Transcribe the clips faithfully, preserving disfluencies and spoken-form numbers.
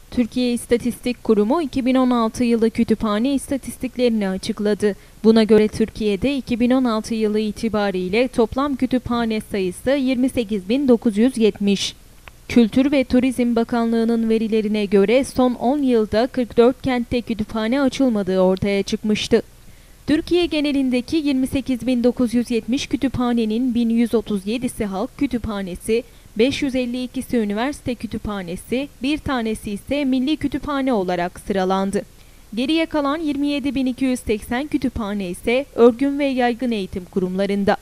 Türkiye İstatistik Kurumu iki bin on altı yılı kütüphane istatistiklerini açıkladı. Buna göre Türkiye'de iki bin on altı yılı itibariyle toplam kütüphane sayısı yirmi sekiz bin dokuz yüz yetmiş. Kültür ve Turizm Bakanlığı'nın verilerine göre son on yılda kırk dört kentte kütüphane açılmadığı ortaya çıkmıştı. Türkiye genelindeki yirmi sekiz bin dokuz yüz yetmiş kütüphanenin bin yüz otuz yedisi halk kütüphanesi, beş yüz elli ikisi üniversite kütüphanesi, bir tanesi ise milli kütüphane olarak sıralandı. Geriye kalan yirmi yedi bin iki yüz seksen kütüphane ise örgün ve yaygın eğitim kurumlarında.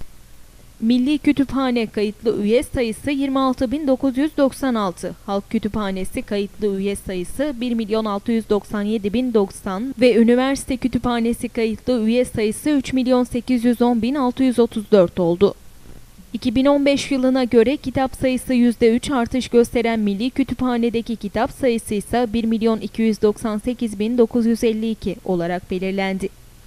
Milli Kütüphane kayıtlı üye sayısı yirmi altı bin dokuz yüz doksan altı, Halk Kütüphanesi kayıtlı üye sayısı bir milyon altı yüz doksan yedi bin doksan ve Üniversite Kütüphanesi kayıtlı üye sayısı üç milyon sekiz yüz on bin altı yüz otuz dört oldu. iki bin on beş yılına göre kitap sayısı yüzde üç artış gösteren Milli Kütüphane'deki kitap sayısı ise bir milyon iki yüz doksan sekiz bin dokuz yüz elli iki olarak belirlendi.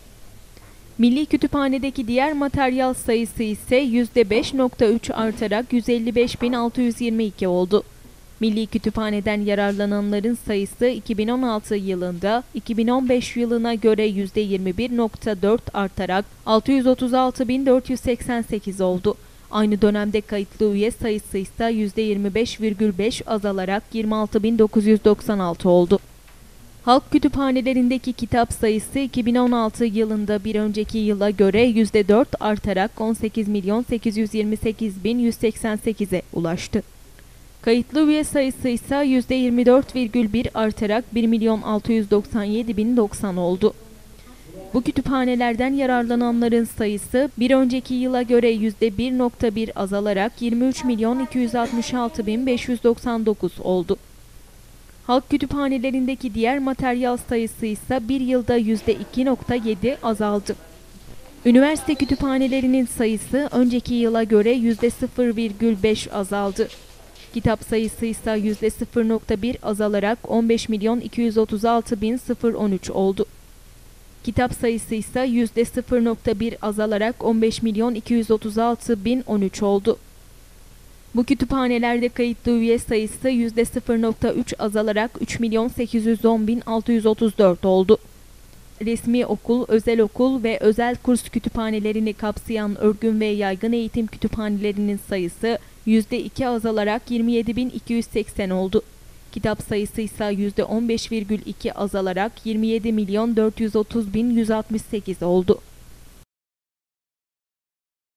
Milli Kütüphane'deki diğer materyal sayısı ise yüzde beş virgül üç artarak yüz elli beş bin altı yüz yirmi iki oldu. Milli Kütüphane'den yararlananların sayısı iki bin on altı yılında iki bin on beş yılına göre yüzde yirmi bir virgül dört artarak altı yüz otuz altı bin dört yüz seksen sekiz oldu. Aynı dönemde kayıtlı üye sayısı ise yüzde yirmi beş virgül beş azalarak yirmi altı bin dokuz yüz doksan altı oldu. Halk kütüphanelerindeki kitap sayısı iki bin on altı yılında bir önceki yıla göre yüzde dört artarak on sekiz milyon sekiz yüz yirmi sekiz bin yüz seksen sekize ulaştı. Kayıtlı üye sayısı ise yüzde yirmi dört virgül bir artarak bir milyon altı yüz doksan yedi bin doksan oldu. Bu kütüphanelerden yararlananların sayısı bir önceki yıla göre yüzde bir virgül bir azalarak yirmi üç milyon iki yüz altmış altı bin beş yüz doksan dokuz oldu. Halk kütüphanelerindeki diğer materyal sayısı ise bir yılda yüzde iki virgül yedi azaldı. Üniversite kütüphanelerinin sayısı önceki yıla göre yüzde sıfır virgül beş azaldı. Kitap sayısı ise yüzde sıfır virgül bir azalarak on beş milyon iki yüz otuz altı bin on üç oldu. Kitap sayısı ise yüzde sıfır virgül bir azalarak on beş milyon iki yüz otuz altı bin on üç oldu. Bu kütüphanelerde kayıtlı üye sayısı yüzde sıfır virgül üç azalarak üç milyon sekiz yüz on bin altı yüz otuz dört oldu. Resmi okul, özel okul ve özel kurs kütüphanelerini kapsayan örgün ve yaygın eğitim kütüphanelerinin sayısı yüzde iki azalarak yirmi yedi bin iki yüz seksen oldu. Kitap sayısı ise yüzde on beş virgül iki azalarak yirmi yedi milyon dört yüz otuz bin yüz altmış sekiz oldu.